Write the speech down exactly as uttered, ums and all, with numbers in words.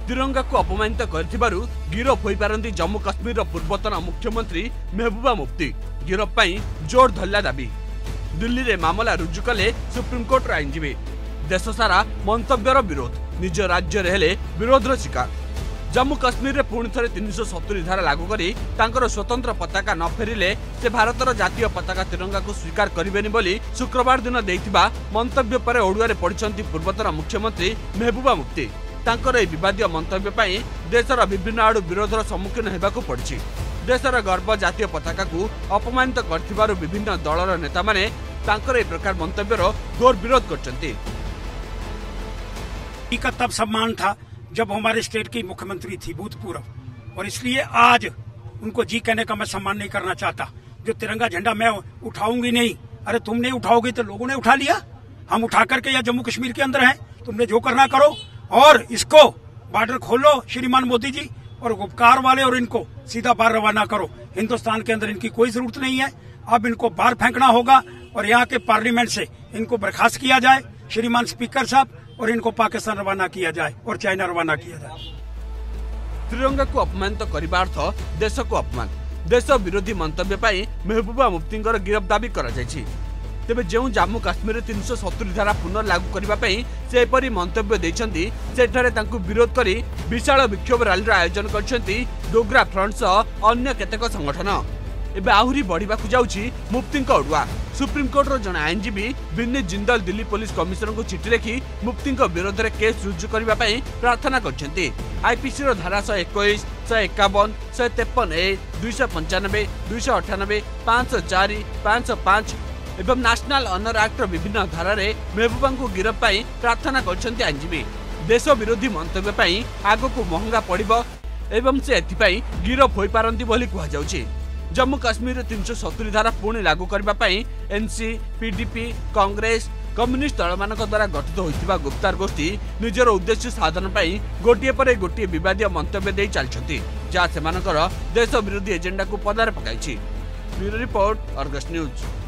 तिरंगा को अपमानित कर गिरफ हो पारती जम्मू काश्मीर पूर्वतन मुख्यमंत्री महबूबा मुफ्ती। गिरफ पर जोर धरला दाबी। दिल्ली रे मामला रुजु कले सुप्रीमकोर्ट आईनजीवी। देश सारा मंतव्यर विरोध, निज राज्य हेले विरोधर शिकार। जम्मू काश्मीर रे पुणी थे तीन सौ सतुरी धारा लागू करी तांकर स्वतंत्र पताका न फेरिले से भारतर जातीय पताका तिरंगा को स्वीकार करेंगे बोली शुक्रवार दिन देइथिबा मंतव्य पर ओडुआरे पड़िछंती पूर्वतन मुख्यमंत्री महबूबा मुफ्ती। तांकर ए विवादीय मंतव्य पाई देशर विभिन्न आड़ू विरोधर सम्मुखीन हेबाकू पड़िछि। देशर गर्व जातीय पताका को अपमानित करथिबारु विभिन्न दलर नेता माने तांकर ए प्रकार मंतव्यर घोर विरोध करछंती। का तब सम्मान था जब हमारे स्टेट की मुख्यमंत्री थी भूतपूर्व, और इसलिए आज उनको जी कहने का मैं सम्मान नहीं करना चाहता। जो तिरंगा झंडा मैं उठाऊंगी नहीं, अरे तुम नहीं उठाओगे तो लोगों ने उठा लिया। हम उठा करके या जम्मू कश्मीर के अंदर हैं, तुमने जो करना करो और इसको बॉर्डर खोलो श्रीमान मोदी जी, और उपकार वाले और इनको सीधा बाहर रवाना करो। हिंदुस्तान के अंदर इनकी कोई जरूरत नहीं है। अब इनको बाहर फेंकना होगा और यहाँ के पार्लियामेंट से इनको बर्खास्त किया जाए श्रीमान स्पीकर साहब, और इनको पाकिस्तान रवाना किया जाए और चाइना रवाना किया जाए। तिरंगा को अपमानित करने अर्थ देश को अपमान। देश विरोधी मंतव्य पाई महबूबा मुफ्ती गिरफ दाबी करा जायछि। तेबे जो जम्मू काश्मीर तीन सौ सतुरी धारा पुनः लागू करने से एपरी मंतव्य देछंती, सेठारे तांकु विरोध करी विशाल विक्षोभ रैली आयोजन करछंती डोगरा फ्रंट सह अन्य केतेक संगठन। एबे आहुरी बढ़िबा को जाउछि मुफ्ती ओडुआ। सुप्रीमकोर्टर जन आईनजीवी विनीत जिंदल दिल्ली पुलिस कमिशनर को चिठी लिखि मुफ्ती विरोध में केस रुजु करने प्रार्थना करछंती। आईपीसी धारा सौ इक्कीस, सौ इक्यावन, सौ तेपन ए, दुई सौ पंचानबे, दुई सौ अठानबे, पांच सौ चार, पांच सौ पांच एवं नेशनल ऑनर एक्ट विभिन्न धारा महबूबा को गिरफ पाई प्रार्थना करछंती आईनजीवी। देश विरोधी मंतव्य पाई आगको महंगा पड़िबो एवं से एथिपाई गिरफ होई पारंती बोली कुहा जाउछि। जम्मू काश्मीर तीन सौ सतुरी धारा पुणी लागू करने एनसी, पीडीपी, कांग्रेस, कम्युनिस्ट दल मान द्वारा गठित होइतिबा गुप्तार गोष्ठी निजर उद्देश्य साधन पाई गोटिए पर गोटिए विवादीय मंतव्य दे चलछंती, जहाँ सेमानकर देश विरोधी एजेंडा को पदार पकाइछि। Bureau report, Argus news.